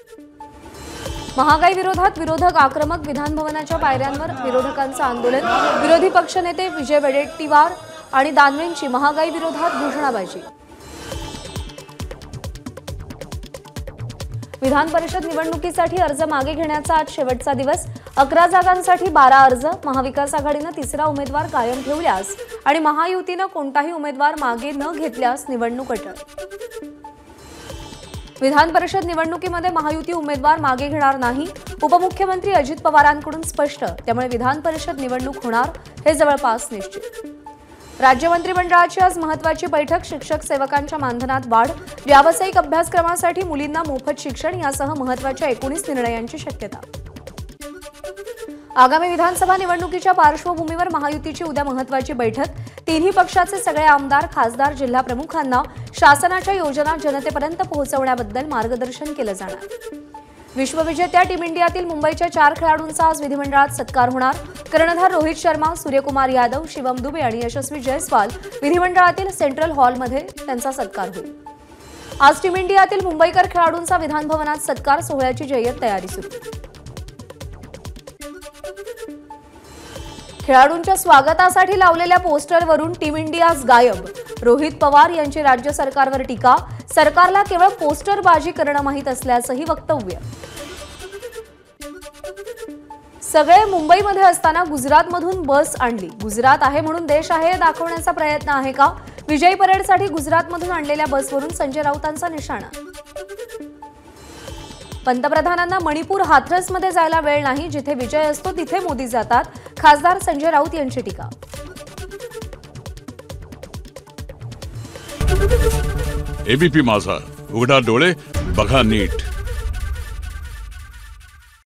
महागाई विरोधात विरोधक आक्रमक, विधान भवनाच्या पायऱ्यांवर विरोधकांचं आंदोलन, विरोधी पक्षनेते विजय वडेट्टीवार आणि दानवेंची महागाई विरोधात घोषणाबाजी। विधान परिषद निवडणुकीसाठी अर्ज मागे घेण्याचा आज शेवटचा दिवस। 11 जागांसाठी 12 अर्ज। महाविकास आघाडीने तिसरा उमेदवार कायम ठेवल्यास आणि महायुतीने कोणताही उमेदवार मागे न घेतल्यास निवडणूक अटळ। विधान परिषद निवडणुकीमध्ये महायुती उमेदवार मागे घेणार नाही, उपमुख्यमंत्री अजित पवारांकडून स्पष्ट। त्यामुळे विधान परिषद निवडणूक होणार हे जवळपास निश्चित। राज्य मंत्रिमंडळाची आज महत्त्वाची बैठक। शिक्षक सेवकांच्या मानधनात वाढ, व्यावसायिक अभ्यासक्रमासाठी मुलींना मोफत शिक्षण यासह महत्त्वाच्या 19 निर्णयांची शक्यता। आगामी विधानसभा निवडणुकीच्या पार्श्वभूमीवर महायुतीची उद्या महत्त्वाची बैठक। तिन्ही पक्षाचे सगळे आमदार, खासदार, जिल्हा प्रमुखांना शासनाच्या योजना जनतेपर्यंत पोहोचवण्याबद्दल मार्गदर्शन केलं जाणार। विश्वविजेत्या टीम इंडियातील मुंबईच्या 4 खेळाडूंचा आज विधिमंडळात सत्कार होणार। कर्णधार रोहित शर्मा, सूर्यकुमार यादव, शिवम दुबे आणि यशस्वी जयस्वाल विधिमंडळातील सेंट्रल हॉलमध्ये त्यांचा सत्कार होईल। आज टीम इंडियातील मुंबईकर खेळाडूंचा विधान भवनात सत्कार सोहळ्याची जय्यत तयारी सुरू। खेळाडूंच्या स्वागतासाठी लावलेल्या पोस्टरवरून टीम इंडियाच गायब। रोहित पवार यांची राज्य सरकारवर टीका, सरकारला केवळ पोस्टरबाजी करणं माहीत असल्याचंही वक्तव्य। सगळे मुंबईमध्ये असताना गुजरातमधून बस आणली, गुजरात आहे म्हणून देश आहे हे दाखवण्याचा प्रयत्न आहे का? विजयी परेडसाठी गुजरातमधून आणलेल्या बसवरून संजय राऊतांचा निशाणा। पंतप्रधानांना मणिपूर हाथरसमध्ये जायला वेळ नाही, जिथे विजय असतो तिथे मोदी जातात, खासदार संजय राऊत यांची टीका। एबीपी माझा, उघडा डोळे बघा नीट।